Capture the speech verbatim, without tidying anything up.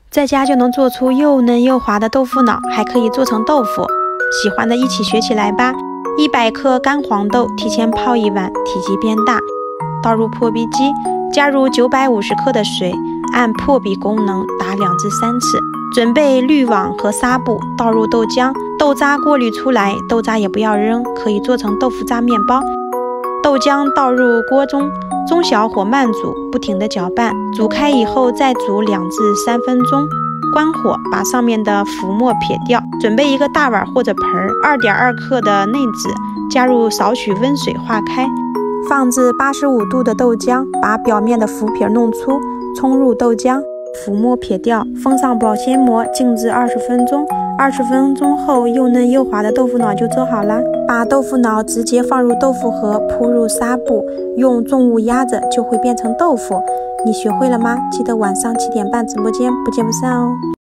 在家就能做出又嫩又滑的豆腐脑，还可以做成豆腐。喜欢的一起学起来吧！一百克干黄豆提前泡一晚，体积变大，倒入破壁机，加入九百五十克的水，按破壁功能打两至三次。准备滤网和纱布，倒入豆浆，豆渣过滤出来，豆渣也不要扔，可以做成豆腐渣面包。豆浆倒入锅中，中小火慢煮，不停地搅拌，煮开以后再煮两至三分钟。关火，把上面的浮沫撇掉。准备一个大碗或者盆儿， 二点二克的内酯，加入少许温水化开，放置八十五度的豆浆，把表面的浮皮弄出，冲入豆浆，浮沫撇掉，封上保鲜膜，静置二十分钟。二十分钟后，又嫩又滑的豆腐脑就做好了。把豆腐脑直接放入豆腐盒，铺入纱布，用重物压着，就会变成豆腐。你学会了吗？记得晚上七点半直播间不见不散哦。